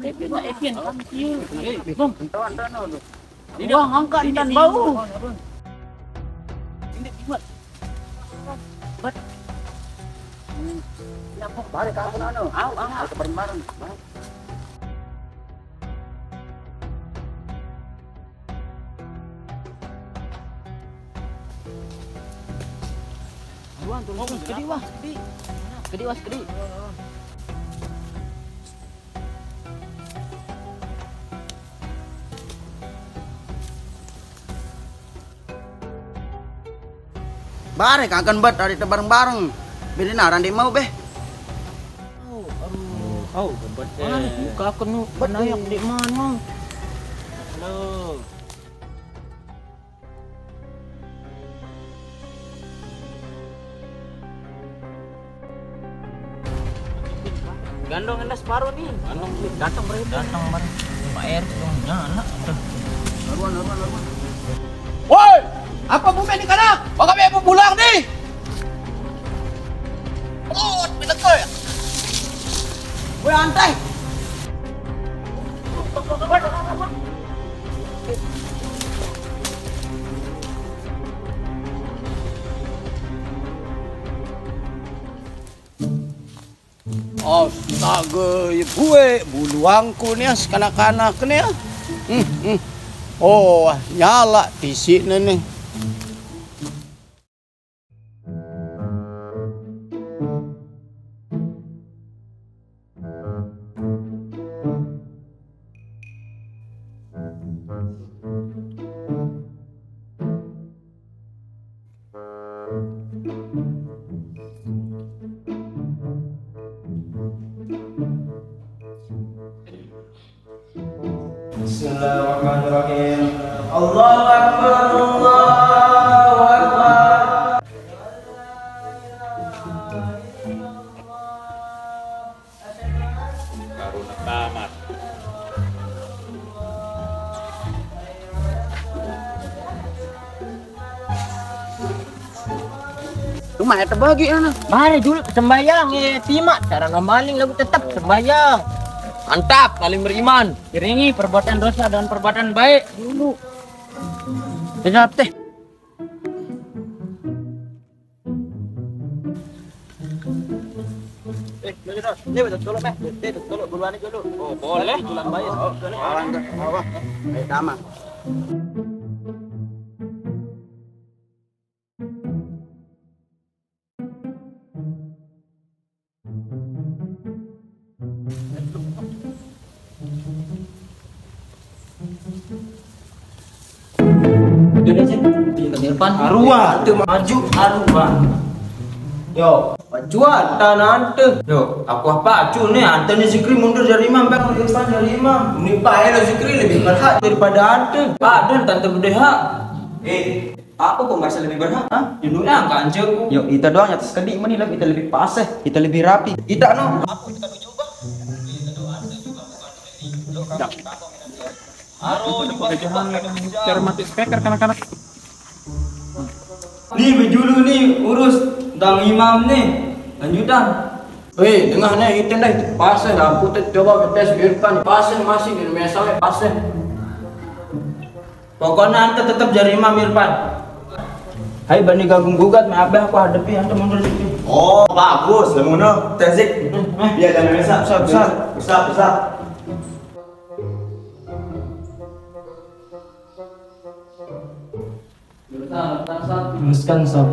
Wah, angkat dan bau. Balik aku nano. Aku bareng-bareng. Kedi. Barek akan buat dari bareng-bareng. Bini naran di mau beh. Bebat buka kenu penayak di mana? Halo. Gandong anda separuh nih. Datang bareng. Pak R dong nyala. Laruan. Woi, apa bumi ini kanak? Baka may pupulang nih. Oh, pinag ko ya. Woi, antay. Astaga, ya gue buluangku nih kanak-kanak nih ya. Oh, nyala di sini nih. Bismillahirrahmanirrahim. Allahu Akbar, Allahu Akbar. Karuna tamat. Rumah itu bagi anak. Mari dulu sembayang ya timak cara ngamaling lagu tetap sembayang. Mantap, paling beriman. Iringi perbuatan dosa dengan perbuatan baik dulu. Tidak teh. Ini betul tolong tolong buruan dulu. Oh, boleh. Tulang bayi. Oh, Awak. Ayo dama. Di depan Arwah, tu maju arwah. Yo, pacuan tanah ante. Yo, aku apa acu nih? Ante nih Zikri mundur dari imam, bang depan dari imam. Ini Pak Elo Zikri lebih berhak daripada ante. Pak dan tante berdeha. Apa kok merasa lebih berhak? Judulnya angka anjingku. Yo, kita doang atas kedik meni lah, kita lebih paseh, kita lebih rapi. Kita no. Apa kita coba? Kita doa ante juga bukan ini. Aro, Jangan cara mati speaker kanak-kanak. Nih bejulu nih urus tentang imam nih lanjutan. Weh dengar nih itu dah itu pasal aku coba tes Irfan pasal masih di rumah saya pasal. Pokoknya anda tetap jadi imam Irfan. Hai bani gabung gugat maaf aku hadapi anda mundur sedikit. Oh bagus lemono tezik. Biar jangan besar. Teruskan sob.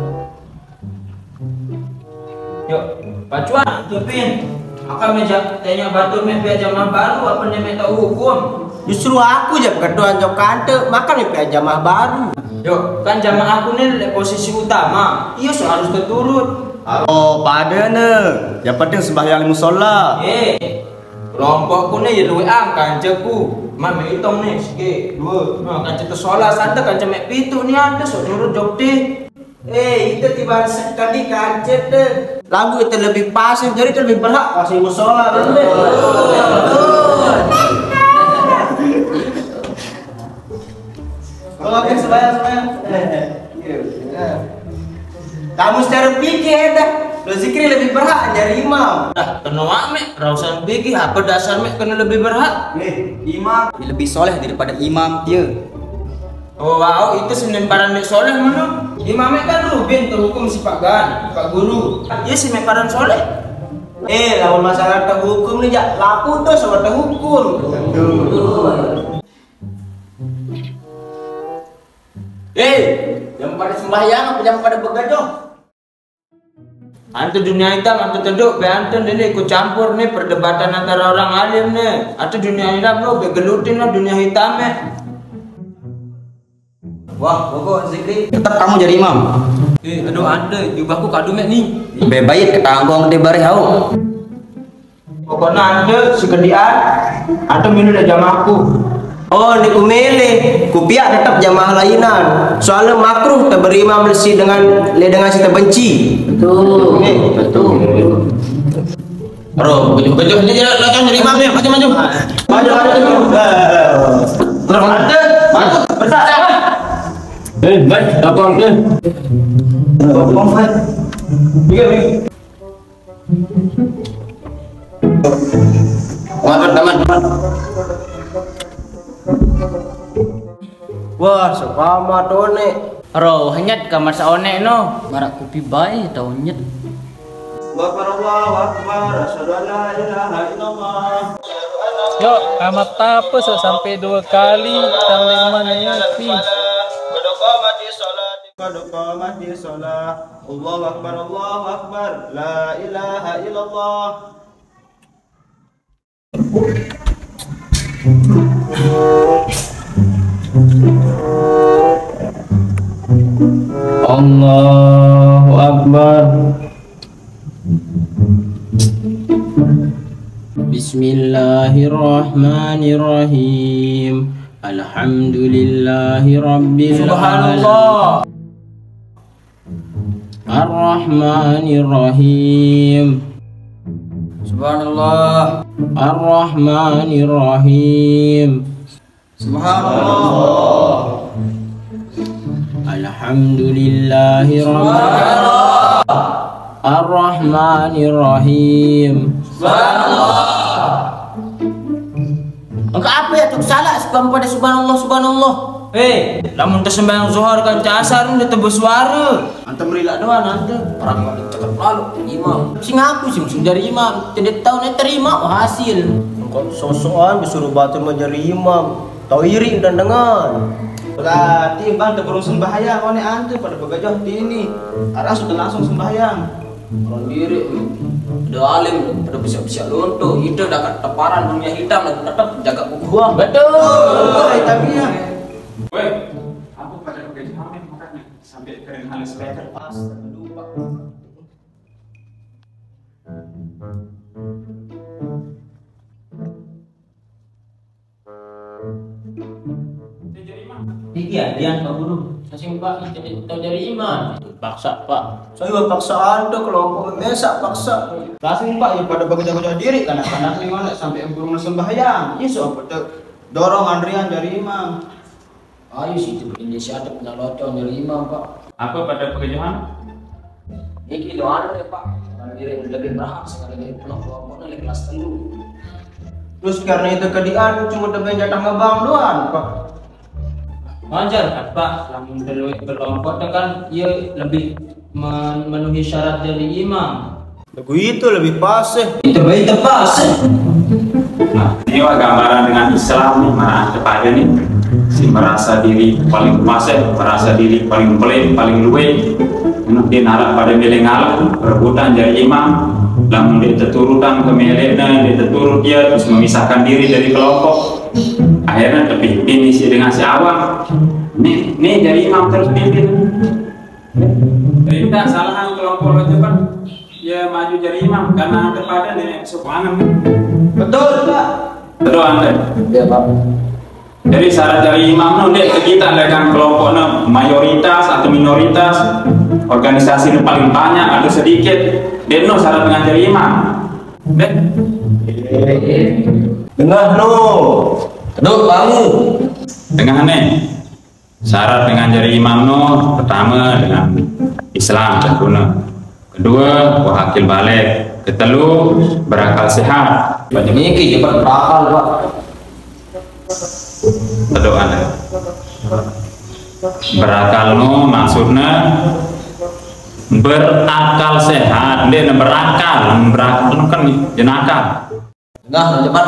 Yuk, pacuan, tupin. Akan meja tanya batur mepe jamaah baru apa nih tahu hukum? Justru aku aja ketua jok kante, makan mepe jamaah baru. Yuk, kan jamaah aku nih posisi utama. Iya harus keturut. Oh, pada nih. Yang penting sembahyang musola. Kelompokku nih ya luwe kanceku. Mak hitung nih, segi dua. Nah, kanca tu sholat santai kanca mek pitu nih ada so nurut jok deh. Itu tiba sekali kanca deh. Lagu itu lebih pas, jadi itu lebih berhak kasih musola deh. Oke, sembahyang. Kamu secara pikir dah. Lo zikri lebih berhak dari imam. Dah, kena ame, rausan begi apa dasar mek kena lebih berhak? Imam lebih soleh daripada imam dia. Oh wow, itu senin paran mek soleh mana? Imam mek kan rubin terhukum si Pak Gan, Pak Guru. Iya si mek paran soleh. Lawan masalah terhukum nih jak laku tuh sama terhukum. Jangan pada sembahyang apa jangan pada begaduh. Antu dunia hitam, antu teduk, be antu ini ikut campur nih perdebatan antara orang alim nih. Antu dunia hitam lo, be gelutin lo dunia hitam nih. Wah, pokok zikri tetap kamu jadi imam. Aduh anda, jubahku kadu mek nih. Bebayit ketanggong di bari hau. Pokoknya anda sekedian, anda minum dah jamahku. Oh, ni kumele, kupiak tetap jamaah lainan. Soalnya makruh tak berimam lesi dengan si terbenci. Betul. Bro, betul ini jangan jadi imam nih, maju. Maju. Besar siapa? Baik, datang ke. Teman. Wah, sepama tone. Ro, hanyat kamar saone no. Marak kopi bae tau nyet. Allahu akbar, asyhadu an la ilaha illallah. Yuk, amat apa sampai 2 kali taliman nyepi. Qad qamati shalah. Allahu akbar, la ilaha illallah. Allahu akbar. Bismillahirrahmanirrahim. Alhamdulillahi rabbil alamin. Ar-Rahmanir-Rahim. Subhanallah. Ar-Rahmanir-Rahim. Subhanallah. Alhamdulillahi rabbil Ar-Rahmanir-Rahim. Engkau apa ya tuh salah sebab pada subhanallah. Lamun tersembahyang zuhur kan asar udah tebus suara. Antum rila doang nanti. Orang mau cakap lalu imam. Sing aku sing dari imam. Tidak tahu nih terima hasil. Engkau sosokan disuruh batu menjadi imam. Tahu iri dan dengar. Berarti bang terburung sembahyang oleh antum pada begajah ini. Arah sudah langsung sembahyang. Orang diri udah alim pada bisa luntur. Itu dapat teparan dunia hitam dan tetap jaga buku. Betul. Hitamnya. Weh, aku pada pakai jamin makanya sampai keren halus speaker pas lupa. Iya, dia Pak Guru. Sasing Pak, tahu dari iman. Paksa Pak. Saya paksaan tuh kelompok mesak paksa. Langsung Pak ya pada bekerja diri kanak-kanak nih mana sampai burung sembahyang. Iya so dorong antrian dari imam. Ayo sih itu inisiatif nyalocon dari imam Pak. Apa pada pekerjaan? Ini doa ya Pak. Orang diri lebih berhak sekali dari kelompok dari kelas dulu. Terus karena itu kedian cuma demi jatah ngebang doang Pak. Wajar kan Pak, lamun berkelompok kan ia lebih memenuhi syarat dari imam. Lagu itu lebih pas Itu baik tepas. Nah, ini gambaran dengan Islam nih, mana kepada nih si merasa diri paling fasih, merasa diri paling pelit, paling luwe. Dia narak pada melengal rebutan jadi imam. Lamun dia terturutan ke melena, dia terturut dia terus memisahkan diri dari kelompok. Akhirnya terpimpin si dengan si awam. Nih jadi imam terus pimpin. Tidak salah kelompok itu kan ya maju jadi imam karena kepada nenek sopangan. Betul Pak. Betul Anda. Iya Pak. Jadi syarat dari imam nu kita dengan kelompoknya mayoritas atau minoritas, organisasi nu paling banyak atau sedikit, dia nu syarat dengan jadi imam. Dengar no. Aduh kamu. Dengan syarat dengan jadi imam nu pertama dengan Islam tentunya. Kedua, wahakil balik. Ketelu, berakal sehat. Banyak ini cepat berakal Pak. Betul Anda. Berakal no maksudnya berakal sehat. Dia berakal no kan jenakal. Nah, cepat.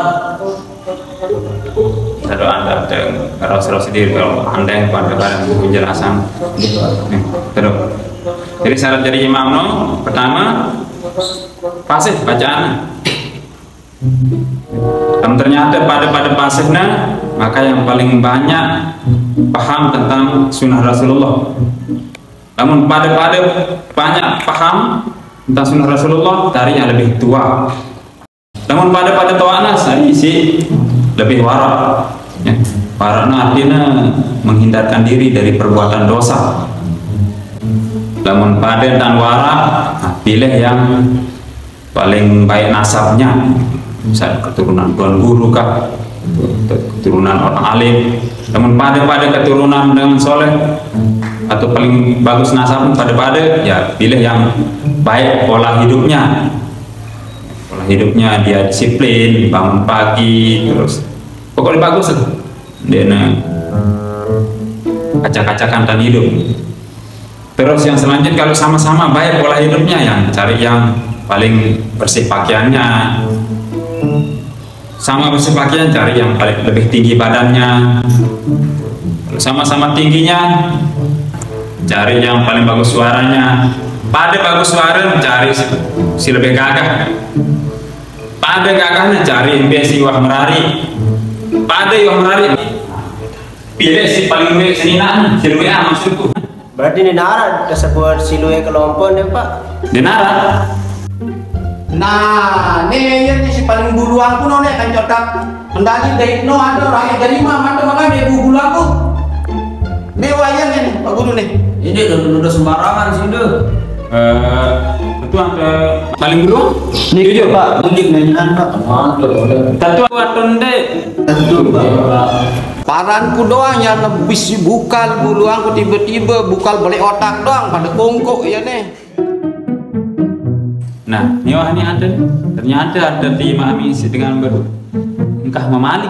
Betul Anda ngeros-ros sendiri kalau Anda yang pada penjelasan. Betul. Jadi syarat jadi imam no pertama fasih bacaan. Dan ternyata pada pasifnya maka yang paling banyak paham tentang sunnah Rasulullah. Namun pada banyak paham tentang sunnah Rasulullah dari yang lebih tua. Namun pada tawanas isi lebih warak. Ya. Waraknya artinya menghindarkan diri dari perbuatan dosa. Namun pada dan warak pilih yang paling baik nasabnya. Misalnya keturunan tuan guru kah, keturunan orang alim. Namun pada keturunan dengan soleh atau paling bagus nasab pada ya pilih yang baik pola hidupnya. Pola hidupnya dia disiplin, bangun pagi, terus pokoknya bagus dia acak-acakan dan hidup. Terus yang selanjutnya kalau sama-sama baik pola hidupnya, yang cari yang paling bersih pakaiannya. Sama bersih pakaian cari yang paling lebih tinggi badannya. Sama-sama tingginya cari yang paling bagus suaranya. Pada bagus suara cari si lebih gagah. Pada gagahnya cari si wah merari. Pada wah merari pilih si paling baik seninaan, si lebih maksudku. Berarti ini nara tersebut silue kelompok nih Pak. Di Nara. Nah, nih si paling buluan ku nih kan cotak. Mendaki dari no ada rakyat dari mana makan dia buluan ku. Nih wayan nih Pak Guru nih. Ini udah sembarangan sih deh. Itu paling dulu. Jujur Pak, unik nyanyian Pak. Tentu atunde. Tentu Pak. Paranku doang yang lebih bukal buluanku tiba-tiba bukal balik otak doang pada kongkok ya nih. Nah, ini ada nih. Ternyata ada di mami si dengan engkah memaling.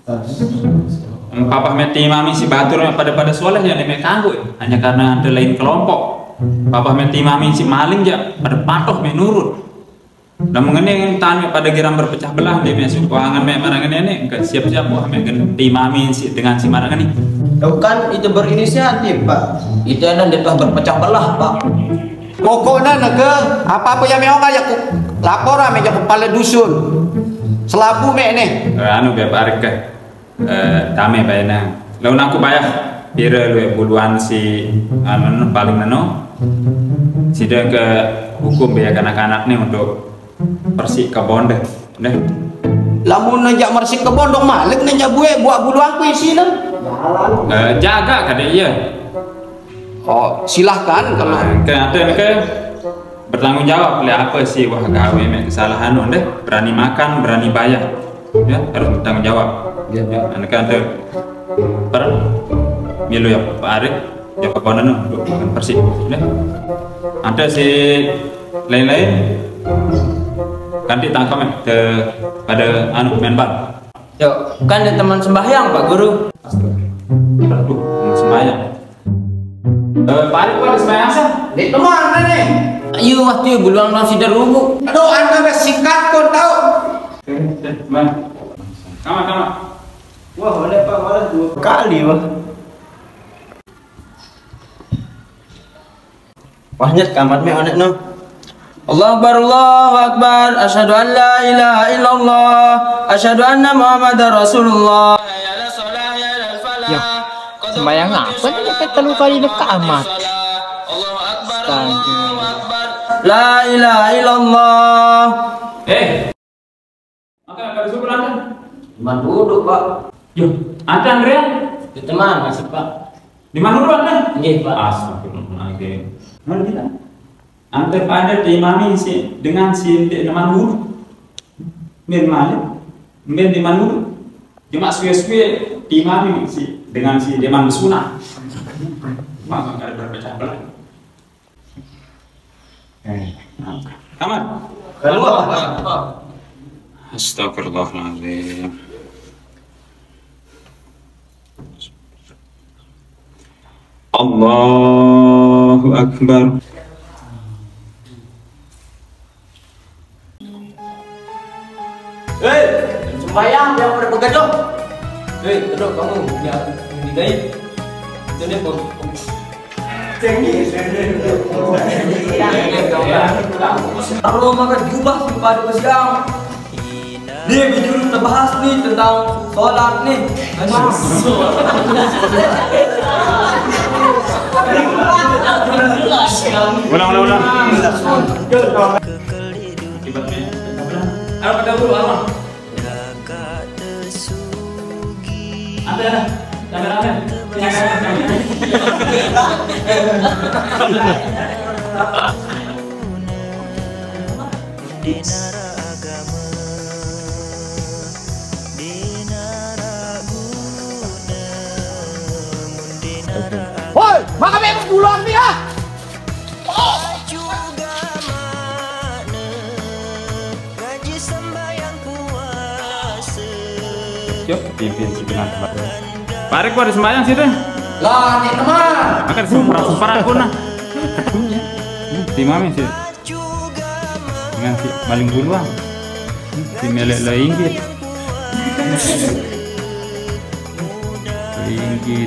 Papa meti mami si batur pada soleh yang demi kanggo hanya karena ada lain kelompok. Papa meti mami si maling ya pada patuh menurut. Dan mengenai tanah pada giram berpecah belah dia masuk keuangan marangan ini enggak siap-siap wah ganti mami si dengan si marangan ini. Kan itu berinisiatif Pak. Itu ada detah berpecah belah Pak. Pokoknya naga apa-apa yang mau kayak lapor ame ke kepala dusun. Selabu mek nih. Anu biar parik ke tame bayana. Lalu aku bayar pira lu buluan si anu paling nano. Sida ke hukum biar anak-anak nih untuk persik kebon deh. Lamun najak mersik kebon dong malik najak buat buluan ku isi lah. Jaga kada iya. Oh, silahkan kalau ke bertanggung jawab oleh apa sih wah gawe mek kesalahan deh, berani makan, berani bayar. Ya, harus bertanggung jawab. Ya, anak ada milu ya Pak Arif, ya keponan untuk makan bersih. Ya. Ada si lain-lain kan ditangkap ke pada anu menbal. Yuk, kan ada teman sembahyang Pak Guru. Aduh, sembahyang. Pak Arif ada sembahyang sah? di teman nih. Ayo waktu buluang nang sidar rubu. Aduh, anda singkat kau tahu. Kama. Wah, boleh Pak, malah 2 kali Pak. Wahnya kamat me onek no. Allahu Akbar, asyhadu an la ilaha illallah, asyhadu anna Muhammadar Rasulullah. Ya, sembayang apa nih sampai 3 kali dekat amat. Astaga. La ilaha illallah. Maka ada sebelah Anda. Teman duduk Pak. Yo, ada Andrea? Itu teman masih Pak. Di mana dulu Anda? Nggih Pak. Astagfirullahaladzim. Mana kita? Anda pada diimami si dengan si teman guru. Min mana? Min di mana dulu? Cuma suwe-suwe diimami si dengan si deman sunah. Maka ada berpecah belah. Kamar. Keluar. Astagfirullahaladzim. Allahu Akbar. Hei, sembahyang yang pada begadang. Hei, duduk kamu yang digaib. Itu dia pun. Kalau maka diubah pada siang. Dia bijuru terbahas nih tentang sholat nih. Ulang. Apa pada dulu apa? Ada. Woi, makan memang bulan nih ah. Yuk, pimpin sebentar. Parek pada sembahyang sih deh. Lah, nih teman. Akan sempara pun nah. Si mami sih. Dengan si maling buluang. Si melek lainggit. Lainggit.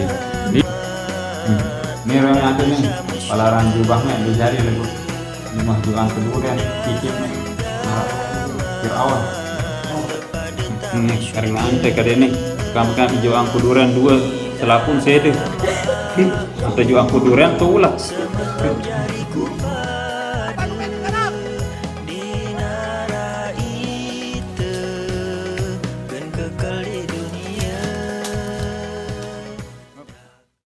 Ini orang yang ada nih. Palaran jubahnya dijari lagu. Rumah jualan kedua cicipnya. Awal. Ini karena ante kade nih. Kami juang kuduran dua selapun sede. Atau juang kuduran tuh lah.